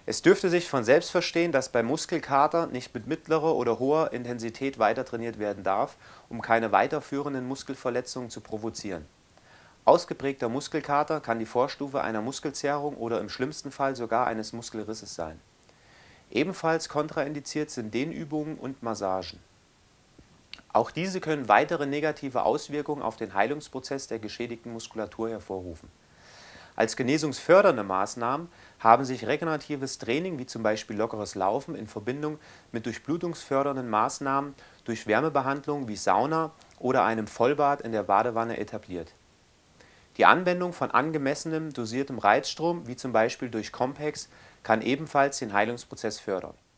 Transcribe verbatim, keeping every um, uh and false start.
Es dürfte sich von selbst verstehen, dass bei Muskelkater nicht mit mittlerer oder hoher Intensität weiter trainiert werden darf, um keine weiterführenden Muskelverletzungen zu provozieren. Ausgeprägter Muskelkater kann die Vorstufe einer Muskelzerrung oder im schlimmsten Fall sogar eines Muskelrisses sein. Ebenfalls kontraindiziert sind Dehnübungen und Massagen. Auch diese können weitere negative Auswirkungen auf den Heilungsprozess der geschädigten Muskulatur hervorrufen. Als genesungsfördernde Maßnahmen haben sich regeneratives Training wie zum Beispiel lockeres Laufen in Verbindung mit durchblutungsfördernden Maßnahmen durch Wärmebehandlung wie Sauna oder einem Vollbad in der Badewanne etabliert. Die Anwendung von angemessenem dosiertem Reizstrom wie zum Beispiel durch Compex kann ebenfalls den Heilungsprozess fördern.